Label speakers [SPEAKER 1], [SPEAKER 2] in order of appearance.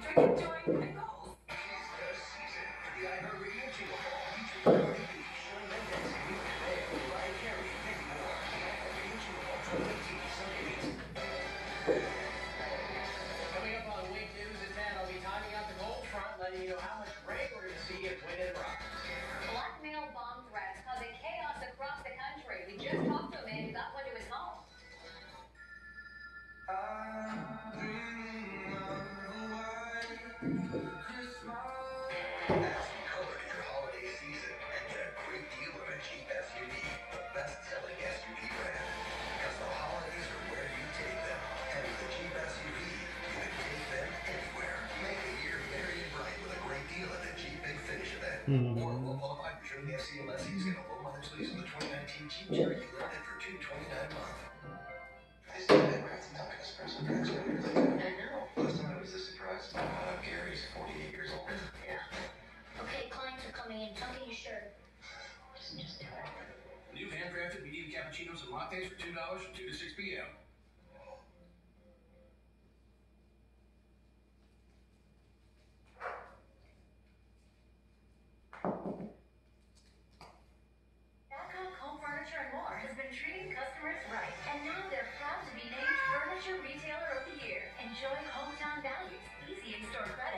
[SPEAKER 1] Drink it during pickles.
[SPEAKER 2] Coming up on Week News at 10, I'll be timing out the cold front, letting you know how much rain we're going to see at Wind and Rock.
[SPEAKER 3] Blackmail bomb threats causing chaos across the country. We just talked to a man who got one to his home.
[SPEAKER 4] Add some color to your holiday season and get a great deal of a Jeep SUV, the best-selling SUV brand. Because the holidays are where you take them. And with the Jeep SUV, you can take them anywhere. Make the year merry and bright with a great deal at the Jeep Big Finish event. Or well-qualified for trading FCLSEs get a low-mileage lease on the 2019 Jeep Cherokee Limited for $229 a month. This is a great topic espresso drinks when you're like, I know. Last time I was this surprised. Gary's 48 years old.
[SPEAKER 3] Yeah. Okay, clients are coming in. Tuck in your shirt. Just do it.
[SPEAKER 2] New handcrafted medium cappuccinos and lattes for $2 from 2 to 6 p.m.
[SPEAKER 3] Babcock Home Furniture and More has been treating customers right, and now they're proud to be named Furniture Retailer of the Year. Enjoy hometown values, easy in-store credit.